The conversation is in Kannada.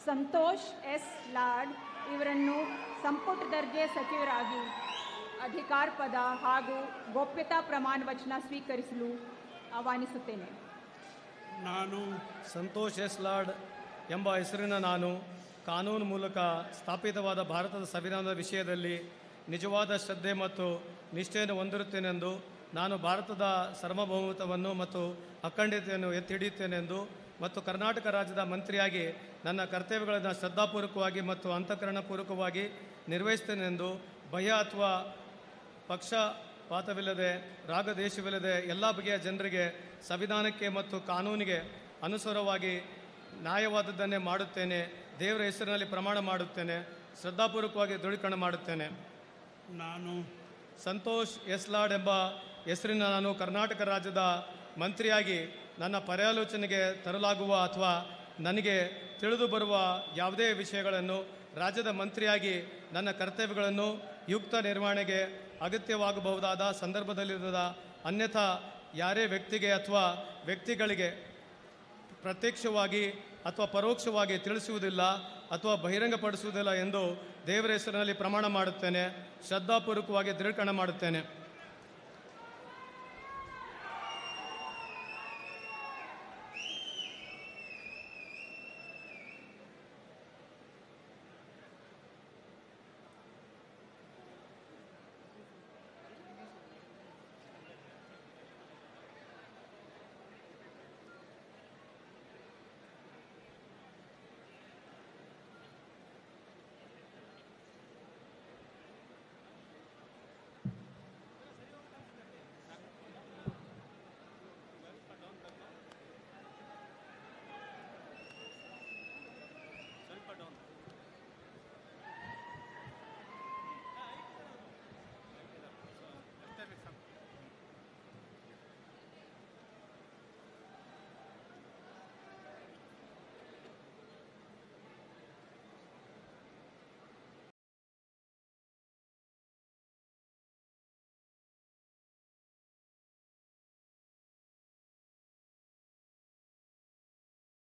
ಸಂತೋಷ್ ಎಸ್ ಲಾಡ್ ಇವರನ್ನು ಸಂಪುಟ ದರ್ಜೆ ಸಚಿವರಾಗಿ ಅಧಿಕಾರ ಪದ ಹಾಗೂ ಗೋಪ್ಯತಾ ಪ್ರಮಾಣ ವಚನ ಸ್ವೀಕರಿಸಲು ಆಹ್ವಾನಿಸುತ್ತೇನೆ. ನಾನು ಸಂತೋಷ್ ಎಸ್ ಲಾಡ್ ಎಂಬ ಹೆಸರಿನ ನಾನು ಕಾನೂನು ಮೂಲಕ ಸ್ಥಾಪಿತವಾದ ಭಾರತದ ಸಂವಿಧಾನದ ವಿಷಯದಲ್ಲಿ ನಿಜವಾದ ಶ್ರದ್ಧೆ ಮತ್ತು ನಿಷ್ಠೆಯನ್ನು ಹೊಂದಿರುತ್ತೇನೆಂದು, ನಾನು ಭಾರತದ ಸಾರ್ವಭೌಮತ್ವವನ್ನು ಮತ್ತು ಅಖಂಡತೆಯನ್ನು ಎತ್ತಿ ಹಿಡಿಯುತ್ತೇನೆಂದು ಮತ್ತು ಕರ್ನಾಟಕ ರಾಜ್ಯದ ಮಂತ್ರಿಯಾಗಿ ನನ್ನ ಕರ್ತವ್ಯಗಳನ್ನು ಶ್ರದ್ಧಾಪೂರ್ವಕವಾಗಿ ಮತ್ತು ಅಂತಃಕರಣಪೂರ್ವಕವಾಗಿ ನಿರ್ವಹಿಸುತ್ತೇನೆಂದು ಭಯ ಅಥವಾ ಪಕ್ಷಪಾತವಿಲ್ಲದೆ ರಾಗದೇಶವಿಲ್ಲದೆ ಎಲ್ಲ ಬಗೆಯ ಜನರಿಗೆ ಸಂವಿಧಾನಕ್ಕೆ ಮತ್ತು ಕಾನೂನಿಗೆ ಅನುಸಾರವಾಗಿ ನ್ಯಾಯವಾದದ್ದನ್ನೇ ಮಾಡುತ್ತೇನೆ. ದೇವರ ಹೆಸರಿನಲ್ಲಿ ಪ್ರಮಾಣ ಮಾಡುತ್ತೇನೆ. ಶ್ರದ್ಧಾಪೂರ್ವಕವಾಗಿ ದೃಢೀಕರಣ ಮಾಡುತ್ತೇನೆ. ನಾನು ಸಂತೋಷ್ ಎಸ್ ಲಾಡ್ ಎಂಬ ಹೆಸರಿನ ನಾನು ಕರ್ನಾಟಕ ರಾಜ್ಯದ ಮಂತ್ರಿಯಾಗಿ ನನ್ನ ಪರ್ಯಾಲೋಚನೆಗೆ ತರಲಾಗುವ ಅಥವಾ ನನಗೆ ತಿಳಿದು ಬರುವ ಯಾವುದೇ ವಿಷಯಗಳನ್ನು ರಾಜ್ಯದ ಮಂತ್ರಿಯಾಗಿ ನನ್ನ ಕರ್ತವ್ಯಗಳನ್ನು ಯುಕ್ತ ನಿರ್ವಹಣೆಗೆ ಅಗತ್ಯವಾಗಬಹುದಾದ ಸಂದರ್ಭದಲ್ಲಿರದ ಅನ್ಯಥಾ ಯಾರೇ ವ್ಯಕ್ತಿಗೆ ಅಥವಾ ವ್ಯಕ್ತಿಗಳಿಗೆ ಪ್ರತ್ಯಕ್ಷವಾಗಿ ಅಥವಾ ಪರೋಕ್ಷವಾಗಿ ತಿಳಿಸುವುದಿಲ್ಲ ಅಥವಾ ಬಹಿರಂಗಪಡಿಸುವುದಿಲ್ಲ ಎಂದು ದೇವರ ಹೆಸರಿನಲ್ಲಿ ಪ್ರಮಾಣ ಮಾಡುತ್ತೇನೆ. ಶ್ರದ್ಧಾಪೂರ್ವಕವಾಗಿ ದೃಢೀಕರಣ ಮಾಡುತ್ತೇನೆ.